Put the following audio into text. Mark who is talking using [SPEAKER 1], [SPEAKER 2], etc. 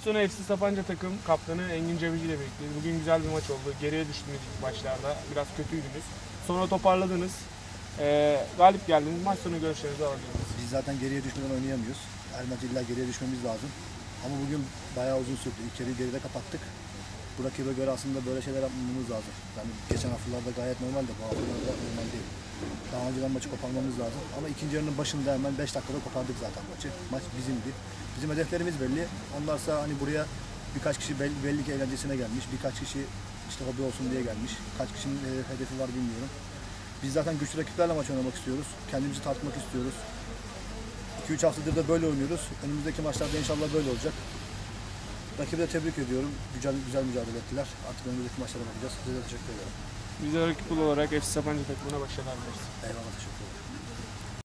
[SPEAKER 1] sonu FC Sapanca takım kaptanı Engin Cebeci ile birlikteyiz. Bugün güzel bir maç oldu. Geriye düştünüz ilk başlarda. Biraz kötüydünüz. Sonra toparladınız. Galip geldiniz. Maç sonu görüşlerinizi alabiliriz.
[SPEAKER 2] Biz zaten geriye düşmeden oynayamıyoruz. Her maç illa geriye düşmemiz lazım. Ama bugün bayağı uzun sürdü. İlk yarıyı geride kapattık. Bu rakibe göre aslında böyle şeyler yapmamız lazım. Yani geçen haftalarda gayet normaldi. Bu haftalarda normal değil. Daha önceden maçı koparmamız lazım. Ama ikinci yarının başında hemen 5 dakikada kopardık zaten maçı. Maç bizimdi. Bizim hedeflerimiz belli. Onlarsa hani buraya birkaç kişi belli ki eğlencesine gelmiş. Birkaç kişi işte hobi olsun diye gelmiş. Kaç kişinin hedefi var bilmiyorum. Biz zaten güçlü rakiplerle maç oynamak istiyoruz. Kendimizi tartmak istiyoruz. 2-3 haftadır da böyle oynuyoruz. Önümüzdeki maçlarda inşallah böyle olacak. Rakibi de tebrik ediyorum. Güzel mücadele ettiler. Artık önümüzdeki maçlara bakacağız. Size de teşekkür ederim.
[SPEAKER 1] Biz de rakip olarak FC Sapanca takımına başarılar dileriz.
[SPEAKER 2] Eyvallah, teşekkür ederim.